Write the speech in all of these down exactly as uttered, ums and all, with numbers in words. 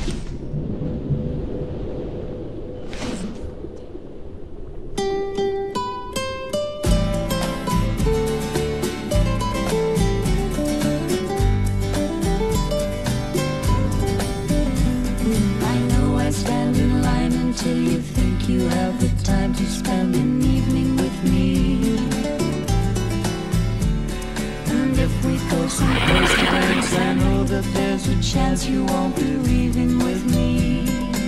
Till you think you have the time to spend an evening with me. And if we go someplace to dance, I know that there's a chance you won't be leaving with me.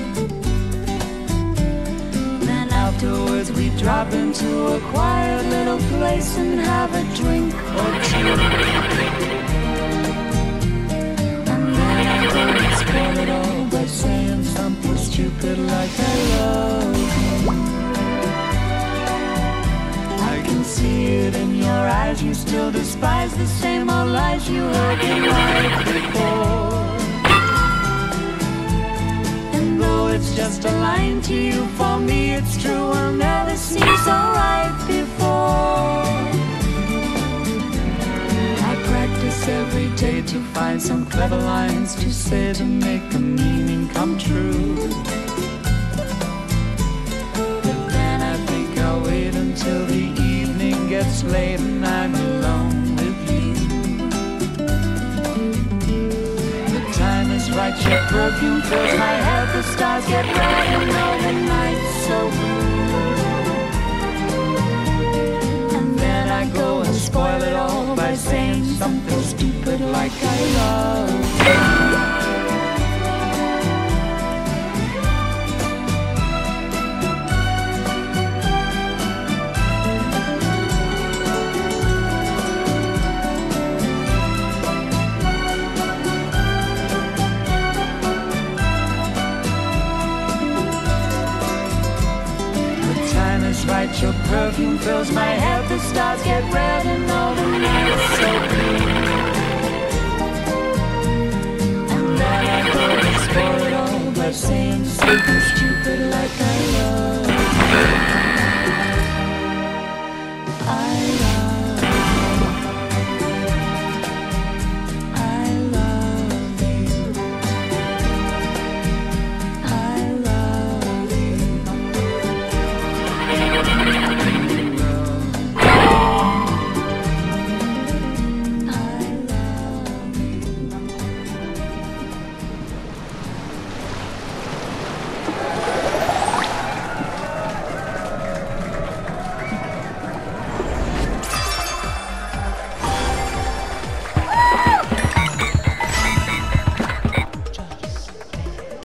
Then afterwards we drop into a quiet little place and have a drink or two. And then I go and spoil it all by saying something stupid like I love you. I can see it in your eyes, you still despise the same old lies you heard in life before. And though it's just a line to you, for me it's true, will never seem so right before. I practice every day to find some clever lines to say to make the meaning come true. But then I think I'll wait until the evening gets late and I'm alone with you. The time is right, your perfume fills my head, the stars get red and all the night's so blue. And then I go and spoil it all by saying something stupid like I love you. Right, your perfume fills my head, the stars get red and all the night is so blue.